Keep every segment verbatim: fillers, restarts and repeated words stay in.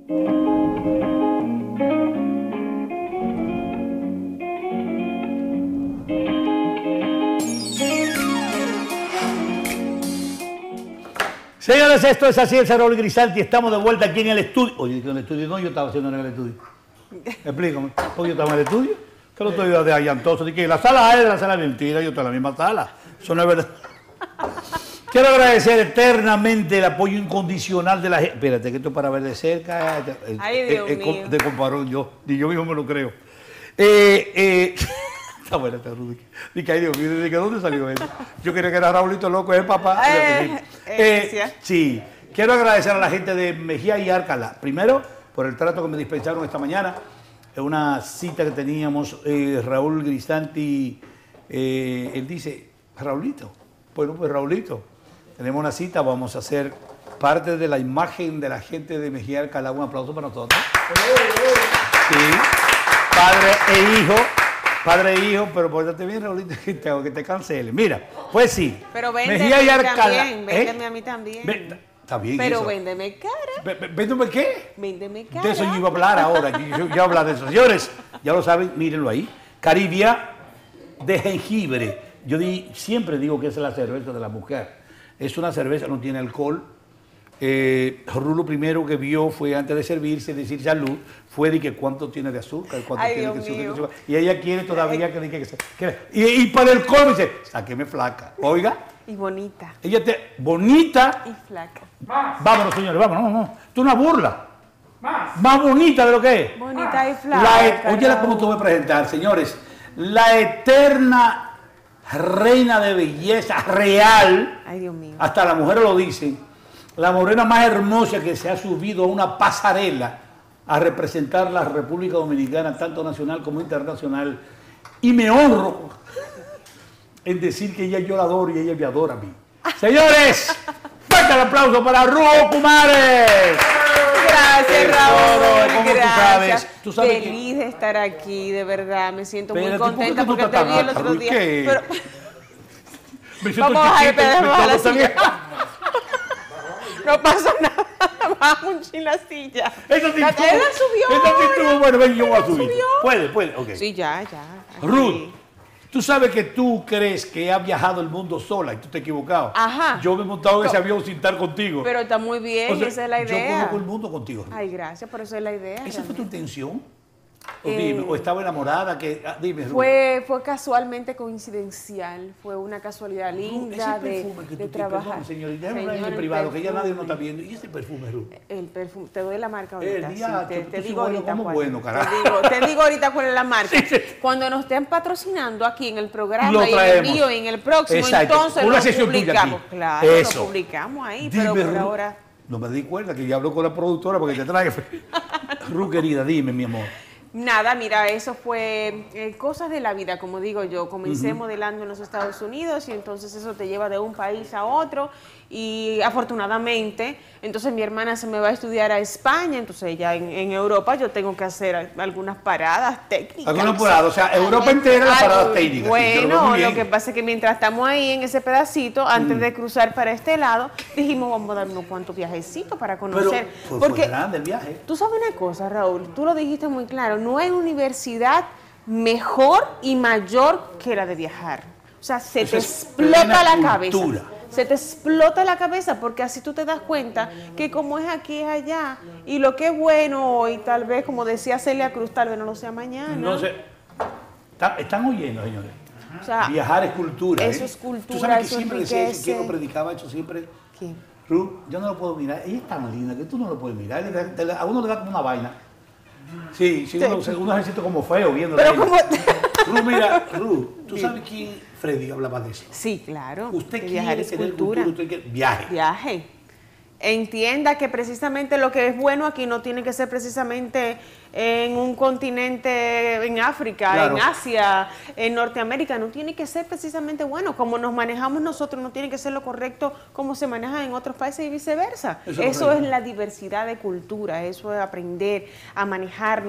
Señores, esto es así, el Raúl Grisanti, estamos de vuelta aquí en el estudio. Oye, en el estudio no, yo estaba haciendo en el estudio. Explícame, ¿por yo estaba en el estudio? Que lo estoy de allantoso, de que la sala es de la sala de mentira, yo estoy en la misma sala. Eso no es verdad. Quiero agradecer eternamente el apoyo incondicional de la gente. Espérate, que esto es para ver de cerca. Ay, Dios eh, mío. Eh, de comparón yo, ni yo mismo me lo creo. Eh, eh, está buena esta Rudy. Dije, ay Dios mío, ¿de dónde salió él? Yo quería que era Raulito Loco, es el papá. Eh, Eh, eh, sí, quiero agradecer a la gente de Mejía y Alcalá. Primero, por el trato que me dispensaron esta mañana. Es una cita que teníamos, eh, Raúl Grisanti, eh, él dice, Raulito, bueno, pues Raulito, tenemos una cita, vamos a hacer parte de la imagen de la gente de Mejía y Alcalá. Un aplauso para nosotros. Sí, padre e hijo. Padre e hijo, pero pórtate bien, Raulito, que te, que te cancele. Mira, pues sí. Pero véndeme Mejía y a mí Alcalá, también, véndeme ¿eh? a mí también. Ve- Está bien Pero eso. véndeme cara. Ve- ¿Véndeme qué? Véndeme cara. De eso yo iba a hablar ahora. Yo, yo, yo hablar de eso. Señores, ya lo saben, mírenlo ahí. Caribia de jengibre. Yo di, siempre digo que esa es la cerveza de la mujer. Es una cerveza, no tiene alcohol. Eh, Rulo primero que vio fue antes de servirse, decir salud, fue de que cuánto tiene de azúcar, cuánto Ay, tiene Dios de azúcar, mío. y ella quiere todavía que, que, que, que y, y para el colmo dice, sáqueme flaca. Oiga, Y bonita. ella te bonita. Y flaca. Vámonos, señores, vámonos, no, no. Esto es una burla. Más. Más bonita de lo que es. Bonita y La, flaca. oye, cómo te voy a presentar, señores. La eterna reina de belleza real. Ay, Dios mío. Hasta las mujeres lo dicen. La morena más hermosa que se ha subido a una pasarela a representar la República Dominicana, tanto nacional como internacional. Y me honro en decir que ella yo la adoro y ella me adora a mí. Señores, fuerte el aplauso para Ruo Pumares. Gracias, Raúl. ¿Cómo tú Gracias. sabes? ¿Tú sabes Feliz que- de estar aquí, de verdad. Me siento muy Espérate, ¿por qué contenta tú porque estás te vi tan el alta, otro Ruth? día. ¿Qué? Pero- Me siento Vamos a bajar el chiquito, pedazo, me baja la siento silla. bien. No pasa nada. Baja un chin la silla. Esa sí La estuvo- ella subió. Esa sí estuvo, bueno, ven, yo voy a subir. Subió. Puede, puede, ok. Sí, ya, ya. aquí. Ruth, tú sabes que tú crees que has viajado el mundo sola y tú te has equivocado. Ajá. Yo me he montado en ese Co- avión sin estar contigo. Pero está muy bien, O sea, esa es la Yo idea. conozco el mundo contigo, Ruth. Ay, gracias, por eso es la idea. ¿Esa fue tu realmente. intención? O, Eh, dime, o estaba enamorada, que, ah, dime, Ruth. Fue, fue casualmente coincidencial, fue una casualidad Ruth, linda ese de, perfume que de tú tienes, trabajar. perdón, señorita, déjame hablar en Señor, el el privado, que ya nadie nos perfume. está viendo. ¿Y ese perfume, Ruth? El perfume, te doy la marca El ahorita. sí, diacho, te, tú te sí digo bueno, ahorita como cuál. bueno, carajo. Te digo, te digo ahorita cuál es la marca. Cuando nos estén patrocinando aquí en el programa Lo y en el traemos. mío y en el próximo, Exacto. entonces Una lo sesión tuya publicamos. aquí. Claro, Eso. lo publicamos ahí, Dime, pero por Ruth. ahora. No me di cuenta que ya habló con la productora porque te trae. Ruth, querida, dime, mi amor. Nada, mira, eso fue eh, cosas de la vida, como digo yo. Comencé modelando en los Estados Unidos y entonces eso te lleva de un país a otro y afortunadamente, entonces mi hermana se me va a estudiar a España, entonces ya en, en Europa yo tengo que hacer al- algunas paradas técnicas. Algunas paradas, o sea, Europa entera las Algo- paradas técnicas. sí, pero Bueno, muy bien. lo que pasa es que mientras estamos ahí en ese pedacito, antes de cruzar para este lado, dijimos vamos a dar unos cuantos viajecitos para Pero conocer. fue, porque fue grande el viaje. tú sabes una cosa, Raúl, tú lo dijiste muy claro, no hay universidad mejor y mayor que la de viajar. O sea, se Eso te es explota plena la cultura. cabeza. Se te explota la cabeza porque así tú te das cuenta que como es aquí es allá y lo que es bueno hoy, tal vez, como decía Celia Cruz, tal vez no lo sea mañana. No sé. Está- están oyendo, señores. O sea, Viajar es cultura. eso ¿eh? es cultura, Tú sabes que eso siempre decía eso, enriquece. quién lo predicaba eso siempre. ¿quién? Ruth, yo no lo puedo mirar. Ella es tan linda que tú no lo puedes mirar. Le da- te la- A uno le da como una vaina. Sí, sí, uno, uno se siente como feo viendo. Pero como... Ruth, mira, Ruth, ¿tú sabes quién Freddy hablaba de eso? Sí, claro. Usted que viajar quiere es tener cultura, usted quiere viaje. Viaje. Entienda que precisamente lo que es bueno aquí no tiene que ser precisamente en un continente, en África, Claro. en Asia, en Norteamérica, no tiene que ser precisamente bueno. Como nos manejamos nosotros, no tiene que ser lo correcto como se maneja en otros países y viceversa. Eso Eso, es correcto. es la diversidad de cultura, eso es aprender a manejarnos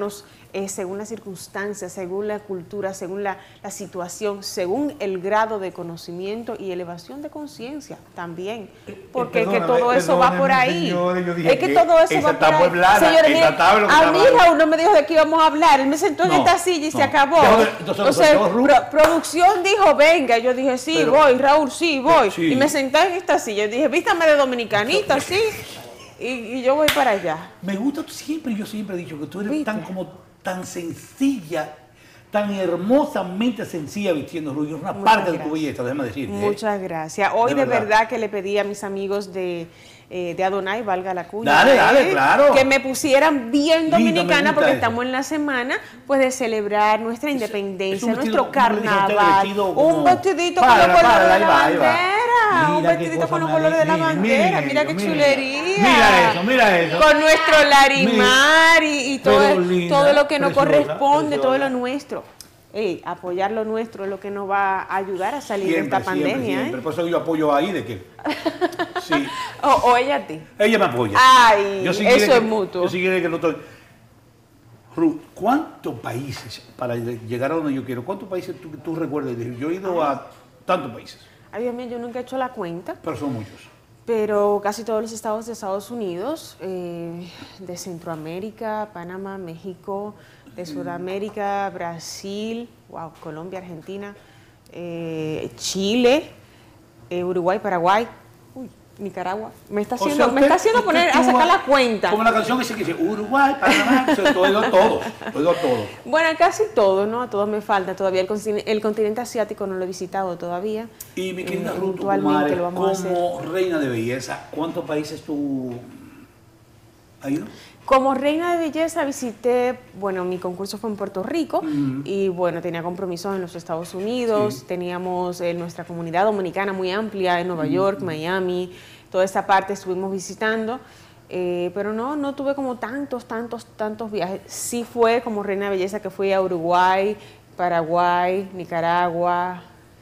eh, según las circunstancias, según la cultura, según la, la situación, según el grado de conocimiento y elevación de conciencia también, porque es que todo eso va por ahí. Señores, yo dije es que, que todo eso va por ahí. Blana, Señores, mire, a mí Raúl no me dijo de qué íbamos a hablar, él me sentó en no, esta silla y no. se acabó. Entonces, entonces pro, producción dijo, venga, yo dije, sí, pero, voy, Raúl, sí, voy. Sí. Y me senté en esta silla y dije, vístame de dominicanita, sí. Y, y yo voy para allá. Me gusta siempre, yo siempre he dicho que tú eres ¿Viste? tan como tan sencilla, tan hermosamente sencilla vistiendo rubio. Es una Muchas parte gracias. de tu belleza, déjame decirte. Muchas ¿eh? gracias. Hoy de, de verdad. verdad que le pedí a mis amigos de, eh, de Adonai, valga la cuña, dale, dale, claro. que me pusieran bien dominicana porque eso. estamos en la semana pues de celebrar nuestra independencia, es, es nuestro carnaval. Un vestidito con los colores de la bandera. Un vestidito con los colores de la bandera. Mira qué chulería. Mira eso, mira eso. Con nuestro larimar y, y todo, linda, todo lo que nos preciosa, corresponde, preciosa. todo lo nuestro. Ey, apoyar lo nuestro es lo que nos va a ayudar a salir siempre, de esta pandemia. Siempre, siempre. ¿eh? Por eso yo apoyo ahí de que... Sí. o, o ella a ti. Ella me apoya. Ay, yo sí eso que, es mutuo. Yo sí quiero que no estoy... Ruth, ¿cuántos países, para llegar a donde yo quiero, cuántos países tú, tú recuerdas? Yo he ido a tantos países. Ay, Dios mío, yo nunca he hecho la cuenta. Pero son muchos. Pero casi todos los estados de Estados Unidos, eh, de Centroamérica, Panamá, México, de Sudamérica, Brasil, wow, Colombia, Argentina, eh, Chile, eh, Uruguay, Paraguay, uy, Nicaragua. Me está haciendo, o sea, usted, me está haciendo poner a sacar la cuenta. Como la canción que dice Uruguay, Panamá, todo, todo, todo, todo. Bueno, casi todo, ¿no? A todos me falta todavía. El continente, el continente asiático no lo he visitado todavía. Y mi querida eh, Ruth, Kumare, lo vamos como a hacer. Reina de belleza, ¿cuántos países tú has ido? Como reina de belleza visité, bueno, mi concurso fue en Puerto Rico uh-huh. y bueno, tenía compromisos en los Estados Unidos, sí. teníamos eh, nuestra comunidad dominicana muy amplia en Nueva uh-huh. York, Miami, toda esa parte estuvimos visitando, eh, pero no, no tuve como tantos, tantos, tantos viajes. Sí fue como reina de belleza que fui a Uruguay, Paraguay, Nicaragua,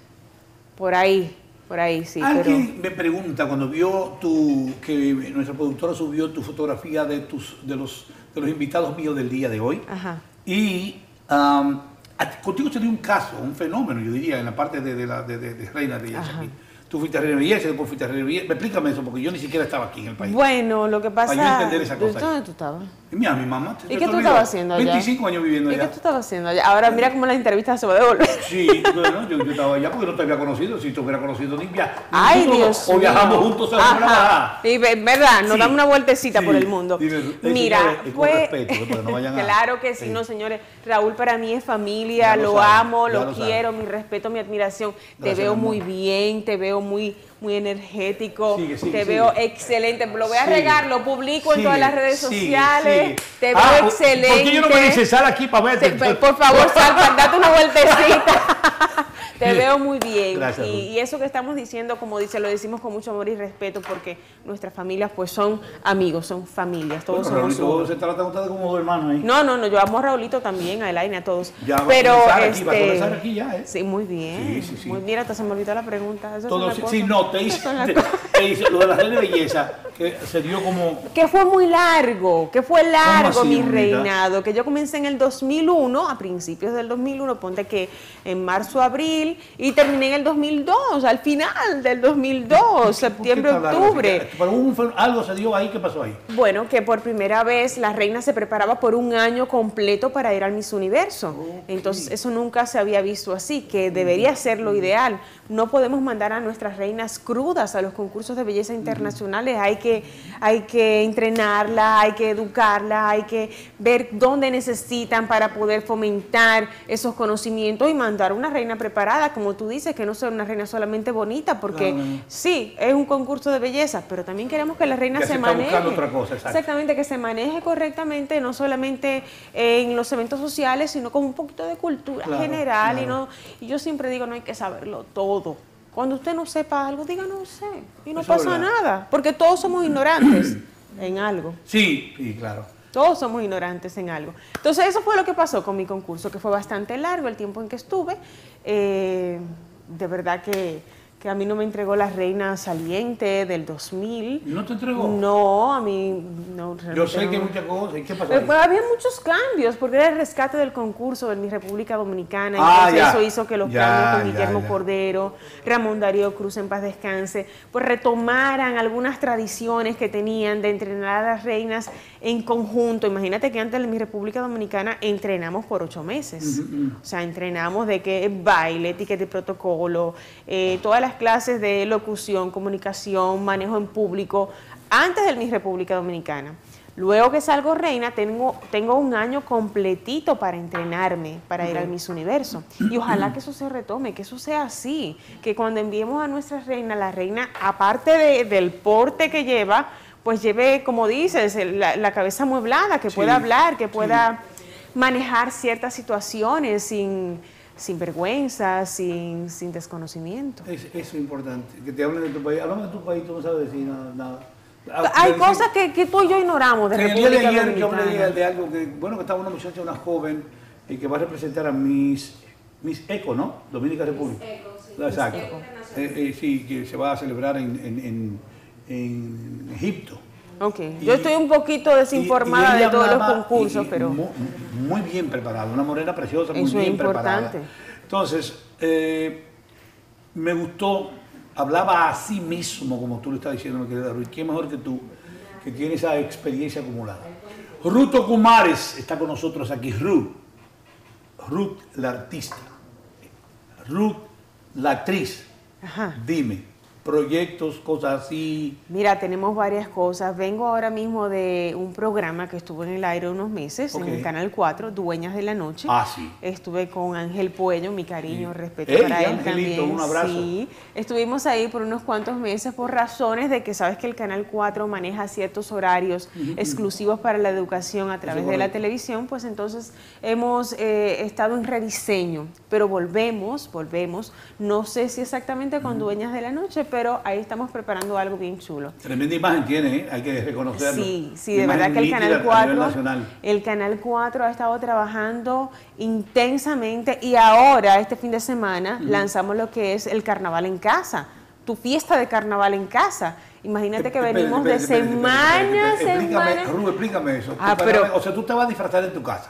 por ahí. Por ahí, sí. Alguien pero... me pregunta cuando vio tu, que nuestra productora subió tu fotografía de tus de los de los invitados míos del día de hoy. Ajá. Y um, contigo se dio un caso, un fenómeno, yo diría, en la parte de, de, la, de, de, de reina de belleza aquí. Tú fuiste a reina de belleza, después fuiste a reina de belleza. Explícame eso, porque yo ni siquiera estaba aquí en el país. Bueno, lo que pasa... Para yo entender esa cosa. ¿Dónde tú estabas? Mira, mi mamá. ¿Y qué tú estabas haciendo allá? veinticinco años viviendo allá. ¿Y qué tú estabas haciendo allá? Ahora mira cómo la entrevista se va a devolver. Sí, bueno, yo, yo estaba allá porque no te había conocido. Si te hubiera conocido, ni viajar. Ay, Dios O viajamos juntos a la Y verdad, nos sí, damos una vueltecita sí, por el mundo. Dime, mira, señores, fue... respeto, no vayan a... Claro que sí, sí, no, señores. Raúl para mí es familia, lo, lo sabe, amo, lo, lo quiero, mi respeto, mi admiración. Gracias, te veo muy bien, te veo muy... muy energético, sigue, sigue, te sigue. veo excelente, lo voy a sigue. regar, lo publico sigue, en todas las redes sigue, sociales, sigue. te veo ah, excelente. ¿Por qué yo no me dice sal aquí para verte? Te, por favor, sal, date una vueltecita. Te veo muy bien. Gracias, y, y eso que estamos diciendo, como dice, lo decimos con mucho amor y respeto porque nuestras familias pues son amigos, son familias, todos bueno, somos Raulito, se trata ustedes como dos hermanos ahí. No, no, no, yo amo a Raulito también, a Elaine, a todos. Ya pero va a este, aquí, va a comenzar aquí ya, ¿eh? Sí, muy bien. Sí, sí, sí. Muy bien, hasta se me olvidó la pregunta. Eso Todo, sí, sí, no, te hice, te, te hice lo de la reina de belleza, que se dio como... Que fue muy largo, que fue largo así, mi bonita? reinado, que yo comencé en el dos mil uno, a principios del dos mil uno, ponte que en marzo, abril, y terminé en el dos mil dos, al final del dos mil dos, septiembre, octubre. Pero un, algo se dio ahí, ¿qué pasó ahí? Bueno, que por primera vez la reina se preparaba por un año completo para ir al Miss Universo. Okay. Entonces, eso nunca se había visto así, que debería ser lo ideal. No podemos mandar a nuestras reinas crudas a los concursos de belleza internacionales, hay que, hay que entrenarla, hay que educarla, hay que ver dónde necesitan para poder fomentar esos conocimientos y mandar una reina preparada, como tú dices, que no sea una reina solamente bonita, porque claro. sí, es un concurso de belleza, pero también queremos que la reina que se, se maneje. Está otra cosa, exacto. Exactamente, que se maneje correctamente, no solamente en los eventos sociales, sino con un poquito de cultura claro, general. Claro. Y, no, y yo siempre digo, no hay que saberlo todo. Cuando usted no sepa algo, diga no sé, y no Eso pasa nada, porque todos somos ignorantes en algo. Sí, sí, claro. Todos somos ignorantes en algo. Entonces, eso fue lo que pasó con mi concurso, que fue bastante largo el tiempo en que estuve. Eh, de verdad que, que a mí no me entregó la reina saliente del dos mil. ¿No te entregó? No, a mí no. Yo sé no. que muchas cosas. ¿Y qué pasó? Eh, pues, había muchos cambios, porque era el rescate del concurso de mi República Dominicana. Ah, Entonces ya. eso hizo que los Ya, cambios con ya, Guillermo ya. Cordero, Ramón Darío Cruz en paz descanse, pues retomaran algunas tradiciones que tenían de entrenar a las reinas en conjunto. Imagínate que antes en mi República Dominicana entrenamos por ocho meses. Uh-huh, uh-huh. O sea, entrenamos de que baile, etiqueta y protocolo, eh, todas las clases de locución, comunicación, manejo en público, antes de mi República Dominicana. Luego que salgo reina, tengo, tengo un año completito para entrenarme, para ir al Miss Universo. Y ojalá que eso se retome, que eso sea así, que cuando enviemos a nuestra reina, la reina, aparte de, del porte que lleva, pues lleve, como dices, la, la cabeza amueblada, que Sí, pueda hablar, que pueda sí. manejar ciertas situaciones sin, sin vergüenza, sin, sin desconocimiento. Es, eso es importante, que te hablen de tu país. Háblame de tu país, tú no sabes decir nada. nada. Hay cosas que, que tú y yo ignoramos de El día de República ayer yo hablé Dominicana. de algo que, bueno, que estaba una muchacha, una joven, y que va a representar a Miss, Miss Eco, ¿no? Dominica República. Miss Eco, sí. Exacto. Eh, eh, sí, que se va a celebrar en, en, en, en Egipto. Ok, Y- yo estoy un poquito desinformada y- y ella de todos los hablaba, concursos, y- y pero Muy, muy bien preparada, una morena preciosa, muy eso es bien importante. preparada. Entonces, eh, me gustó, hablaba a sí mismo, como tú le estás diciendo, mi querida Ruth. ¿Quién mejor que tú, que tiene esa experiencia acumulada? Ruth Ocumares está con nosotros aquí. Ruth, Ruth la artista, Ruth la actriz. Ajá. Dime, proyectos, cosas así. Mira, tenemos varias cosas. Vengo ahora mismo de un programa que estuvo en el aire unos meses Ok. en el Canal cuatro, Dueñas de la Noche. Ah, sí. Estuve con Ángel Puello, mi cariño, Sí. respeto Ey, para él Angelito, también. un abrazo. Sí, estuvimos ahí por unos cuantos meses por razones de que sabes que el Canal cuatro maneja ciertos horarios exclusivos para la educación a través Eso es de la correcto. televisión, pues entonces hemos eh, estado en rediseño, pero volvemos, volvemos. No sé si exactamente con Dueñas de la Noche, pero ahí estamos preparando algo bien chulo. Tremenda imagen tiene, ¿eh? Hay que reconocerlo. Sí, sí, de Imagen verdad que el nítida Canal a nivel cuatro, nacional. el Canal cuatro ha estado trabajando intensamente y ahora, este fin de semana, lanzamos lo que es el Carnaval en Casa, tu fiesta de Carnaval en casa. Imagínate que Espérate, venimos de espérate, espérate, semana espérate, a espérate, explícame, semana. Ru, explícame eso. Ah, Tú pero- para- O sea, tú te vas a disfrazar en tu casa.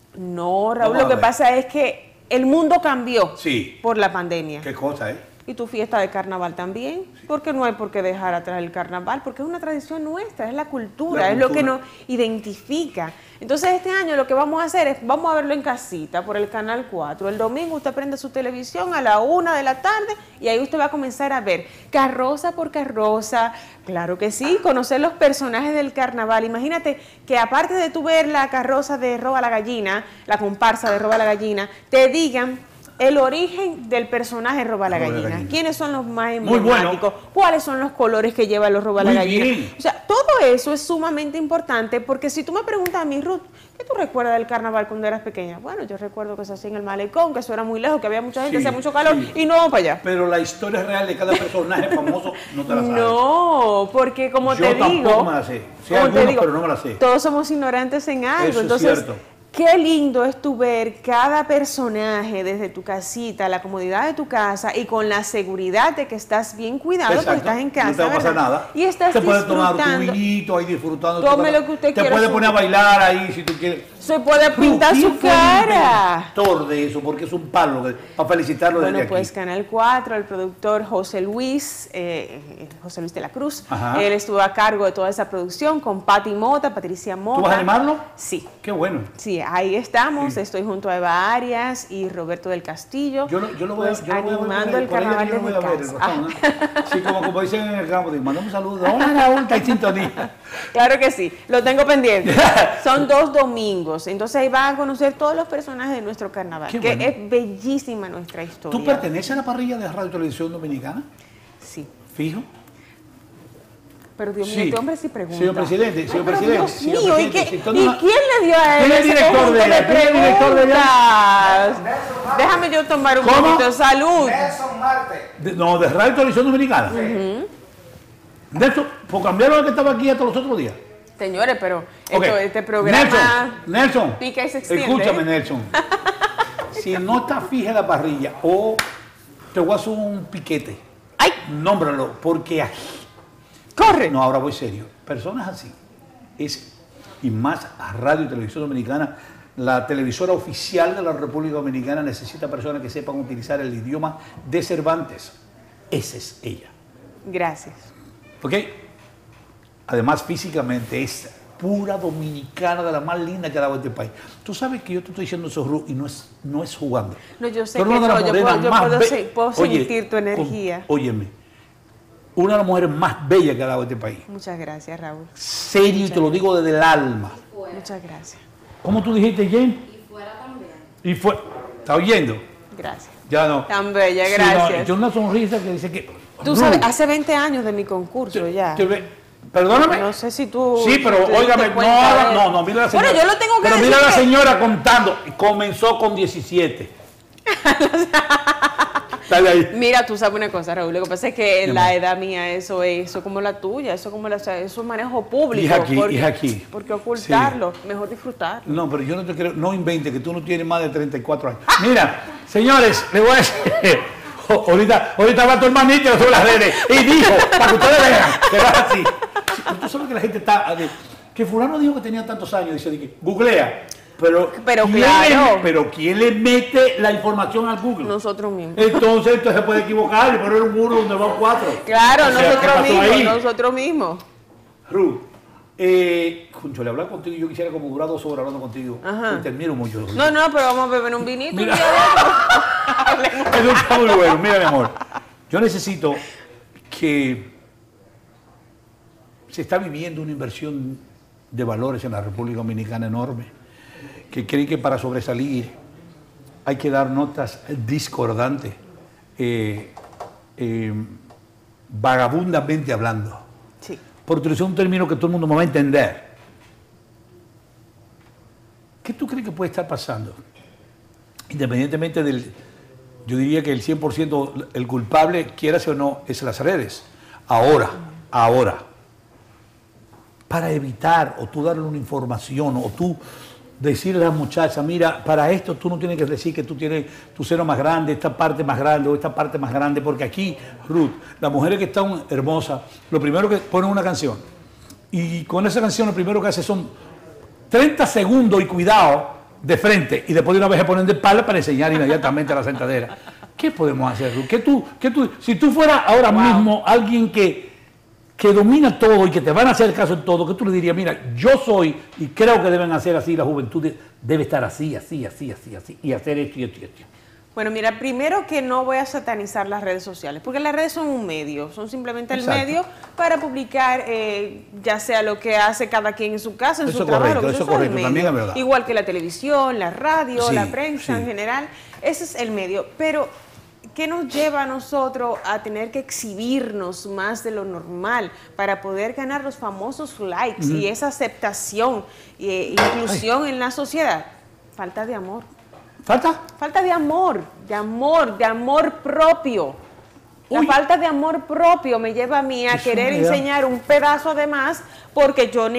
No, Raúl, Vamos lo a que ver. pasa es que el mundo cambió Sí. por la pandemia. Qué cosa, ¿eh? Y tu fiesta de carnaval también, porque no hay por qué dejar atrás el carnaval, porque es una tradición nuestra, es la cultura, La es lo que cultura. nos identifica. Entonces este año lo que vamos a hacer es, vamos a verlo en casita por el Canal cuatro. El domingo usted prende su televisión a la una de la tarde y ahí usted va a comenzar a ver carroza por carroza, claro que sí, conocer los personajes del carnaval. Imagínate que aparte de tú ver la carroza de Roba la Gallina, la comparsa de Roba la Gallina, te digan el origen del personaje Roba la Roba la Gallina. Gallina. ¿Quiénes son los más Muy bueno. emblemáticos? ¿Cuáles son los colores que lleva los Roba la Muy Gallina? bien. O sea, todo eso es sumamente importante porque si tú me preguntas a mí, Ruth, ¿qué tú recuerdas del carnaval cuando eras pequeña? Bueno, yo recuerdo que se hacía en el malecón, que eso era muy lejos, que había mucha gente, Sí, hacía mucho calor sí. y no vamos para allá. Pero la historia real de cada personaje famoso no te la sabes. No, porque como Yo te tampoco digo, me la sé. Sé como te algunos, digo, pero no me la sé. todos somos ignorantes en algo, Eso es entonces cierto. qué lindo es tu ver cada personaje desde tu casita, la comodidad de tu casa y con la seguridad de que estás bien cuidado porque Exacto. estás en casa, No te va a pasar ¿verdad? nada. Y estás te puedes tomar tu disfrutando. vinito ahí disfrutando. tu Tome casa. lo que usted Te quiera, puedes su- poner a bailar ahí si tú quieres. Se puede Ru, pintar ¿quién su fue el cara. inventor de eso? Porque es un palo que- para felicitarlo Bueno, desde pues aquí. Canal cuatro, el productor José Luis, eh, eh, José Luis de la Cruz, Ajá. él estuvo a cargo de toda esa producción con Patti Mota, Patricia Mota. ¿Tú vas a animarlo? Sí. Qué bueno. Sí, ahí estamos. Sí. Estoy junto a Eva Arias y Roberto del Castillo. Yo lo, yo lo voy a pues, yo lo voy a ver por animando ahí, el por ahí carnaval yo lo voy desde a ver, el casa. razón, ¿eh? Sí, como, como dicen en el campo, digo, mandame un saludo. Hola Raúl, está en sintonía. Claro que sí, lo tengo pendiente. Son dos domingos, entonces ahí van a conocer todos los personajes de nuestro carnaval, Qué que bueno. es bellísima nuestra historia. ¿Tú perteneces a la parrilla de Radio y Televisión Dominicana? Sí, Fijo. pero Dios mío, Sí. este hombre sí pregunta. Señor presidente, señor Ay, pero presidente, Dios señor mío, ¿y, presidente, qué- si ¿y usted no- quién le dio a él ¿Quién es el ese director conjunto de ella? ¿Quién es el director de preguntas? Déjame yo tomar un ¿Cómo? poquito de salud. Nelson Marte. De- no, de Radio y Televisión Dominicana. De eso, por cambiar lo que estaba aquí hasta los otros días. Señores, pero Ok. esto, este programa Nelson, Nelson, pica y se extiende. escúchame, Nelson. Si no está fija la parrilla, o te voy a hacer un piquete. ¡Ay! Nómbralo, porque aquí... ¡Corre! No, ahora voy serio. Personas así, es, y más a Radio y Televisión Dominicana, la televisora oficial de la República Dominicana necesita personas que sepan utilizar el idioma de Cervantes. Esa es ella. Gracias. ¿Ok? Además, físicamente es pura dominicana, de la más linda que ha dado este país. Tú sabes que yo te estoy diciendo eso, Ruth, y no es, no es jugando. No, yo sé Tú que eres una de no, las yo puedo, morenas yo más puedo, be- se- puedo Oye, sentir tu energía. con- óyeme, una de las mujeres más bellas que ha dado este país. Muchas gracias, Raúl. Serio, y te lo digo desde el alma. Muchas gracias. ¿Cómo tú dijiste, Jen? Y fuera también. Y fue... ¿Está oyendo? Gracias. Ya no. Tan bella, Sí, gracias. no, yo una sonrisa que dice que... Tú Ruth, sabes, hace veinte años de mi concurso ya. te ve- Perdóname. No sé si tú... Sí, pero te diste óigame, no, cuenta haga- de- no, no, mira la señora. Bueno, yo lo tengo que Pero decir mira la que- señora contando. Comenzó con diecisiete. Dale ahí. Mira, tú sabes una cosa, Raúl, lo que pasa es que en Mi la amor. edad mía eso es eso como la tuya, eso como la, eso es manejo público. Y es aquí, porque, y es aquí. Porque ocultarlo, mejor disfrutarlo. No, pero yo no te quiero, no invente que tú no tienes más de treinta y cuatro años. Mira, señores, le voy a decir, oh, ahorita, ahorita va tu hermanito sobre las redes y dijo, para que ustedes vean, que va así. Sí, tú sabes que la gente está, de- que fulano dijo que tenía tantos años, dice, que googlea, pero, Pero ¿quién claro. le, pero ¿quién le mete la información al Google? Nosotros mismos. Entonces, esto se puede equivocar y poner un muro donde van cuatro. Claro, O sea, ¿qué nosotros pasó mismos, ahí? nosotros mismos. Ruth, eh, concho, le hablar contigo, yo quisiera como durar dos horas hablando contigo. Ajá. Te admiro mucho. No, no, pero vamos a beber un vinito. Mira. un día de otro. Hablemos. Eso está muy bueno. Mira, mi amor, yo necesito que se está viviendo una inversión de valores en la República Dominicana enorme, que creen que para sobresalir hay que dar notas discordantes, eh, eh, vagabundamente hablando. Sí. Por utilizar un término que todo el mundo me va a entender. ¿Qué tú crees que puede estar pasando? Independientemente del, yo diría que el cien por ciento el culpable, quieras o no, es las redes. Ahora, ahora, para evitar o tú darle una información o tú decirle a la muchacha, mira, para esto tú no tienes que decir que tú tienes tu seno más grande, esta parte más grande o esta parte más grande, porque aquí, Ruth, las mujeres que están hermosas, lo primero que ponen una canción y con esa canción lo primero que hace son treinta segundos y cuidado de frente y después de una vez se ponen de espalda para enseñar inmediatamente a la sentadera. ¿Qué podemos hacer, Ruth? ¿Qué tú, qué tú, si tú fueras ahora Wow. mismo alguien que que domina todo y que te van a hacer caso en todo, que tú le dirías, mira, yo soy y creo que deben hacer así, la juventud de- debe estar así, así, así, así, así, y hacer esto y esto y esto. Bueno, mira, primero que no voy a satanizar las redes sociales, porque las redes son un medio, son simplemente el Exacto. medio para publicar eh, ya sea lo que hace cada quien en su casa, en Eso su es trabajo. correcto, lo que eso son el correcto, medio. también es verdad. Igual que la televisión, la radio, Sí, la prensa sí. en general, ese es el medio. Pero, ¿qué nos lleva a nosotros a tener que exhibirnos más de lo normal para poder ganar los famosos likes y esa aceptación e inclusión en la sociedad? Falta de amor. ¿Falta? Falta de amor, de amor, de amor propio. La Uy. falta de amor propio me lleva a mí a Es querer una idea. enseñar un pedazo de más porque yo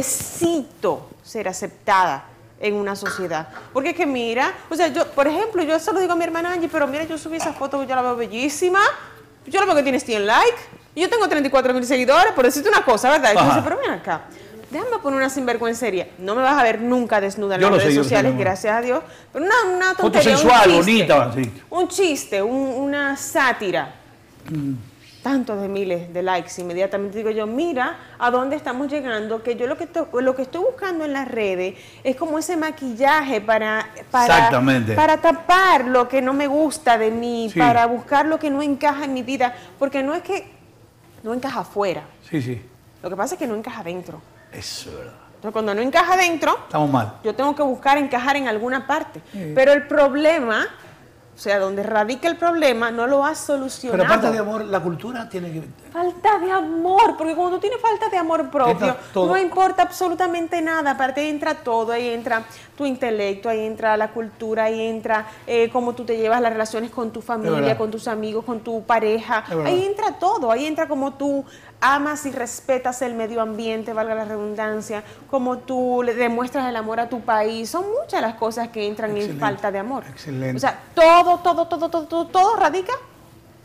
necesito ser aceptada en una sociedad. Porque es que mira, o sea, yo, por ejemplo, yo se lo digo a mi hermana Angie, pero mira, yo subí esa foto, yo la veo bellísima, yo la veo que tiene cien likes, y yo tengo treinta y cuatro mil seguidores, por decirte una cosa, ¿verdad? Y yo Ajá. dice, pero ven acá, déjame poner una sinvergüencería. No me vas a ver nunca desnuda en Yo las lo sé, redes yo lo sé, sociales, mi amor. gracias a Dios. Pero una, una Foto tontería, sensual, un chiste, bonita, sí. un chiste, un- una sátira. Mm. Tantos de miles de likes, inmediatamente digo yo, mira a dónde estamos llegando, que yo lo que, to- lo que estoy buscando en las redes es como ese maquillaje para, para, Exactamente. para tapar lo que no me gusta de mí, Sí. para buscar lo que no encaja en mi vida, porque no es que no encaja afuera, Sí, sí. lo que pasa es que no encaja dentro. Eso es verdad. Entonces cuando no encaja dentro, Estamos mal. yo tengo que buscar encajar en alguna parte, pero el problema, o sea, donde radica el problema, no lo has solucionado. Pero aparte de amor, la cultura tiene que... Falta de amor, porque cuando tú tienes falta de amor propio, Entra todo. no importa absolutamente nada, aparte ahí entra todo, ahí entra tu intelecto, ahí entra la cultura, ahí entra eh, cómo tú te llevas las relaciones con tu Es familia, verdad. con tus amigos, con tu pareja, Es verdad. ahí entra todo, ahí entra cómo tú amas y respetas el medio ambiente, valga la redundancia, cómo tú le demuestras el amor a tu país, son muchas las cosas que entran en Excelente, falta de amor. excelente. O sea, todo, todo, todo, todo, todo, todo radica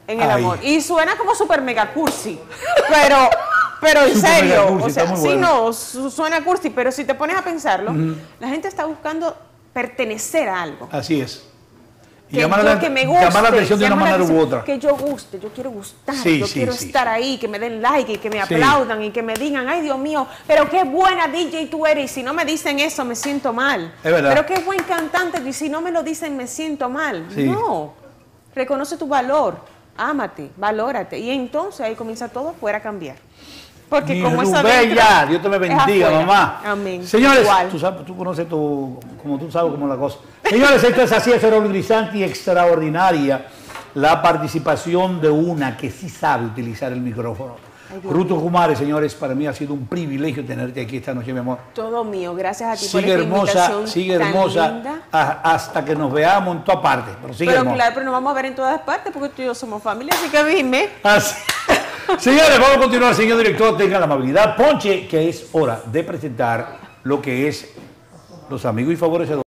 en el Ay. amor. Y suena como super mega cursi, pero, pero en Super mega serio, cursi, o sea, está muy sí, bueno. no, su- suena cursi, pero si te pones a pensarlo, la gente está buscando pertenecer a algo. Así es. Y Que, llamar, yo, la, que me guste, llamar la atención de una llamar la manera u atención, otra. que yo guste, yo quiero gustar, Sí, yo sí, quiero sí, estar sí. ahí, que me den like y que me Sí. aplaudan y que me digan, ay Dios mío, pero qué buena D J tú eres, y si no me dicen eso me siento mal. Es verdad. Pero qué buen cantante, y si no me lo dicen me siento mal. Sí. No, reconoce tu valor, ámate, valórate, y entonces ahí comienza todo fuera a cambiar. Porque Mi como esa Rubella, Dios te me es bendiga, afuera. mamá. Amén. Señores, Igual. tú, sabes, tú conoces tu, como tú sabes cómo es la cosa. Señores, esto es así, es Raúl Grisanti, extraordinaria la participación de una que sí sabe utilizar el micrófono. Ruto Kumare, señores, para mí ha sido un privilegio tenerte aquí esta noche, mi amor. Todo mío, gracias a ti por Sigue esta hermosa, invitación sigue tan hermosa linda. a- hasta que nos veamos en toda parte. Pero sigue Pero hermosa. claro, pero nos vamos a ver en todas partes porque tú y yo somos familia, así que dime. Así. Señores, vamos a continuar, señor director, tenga la amabilidad. Ponche, que es hora de presentar lo que es los amigos y favorecedores.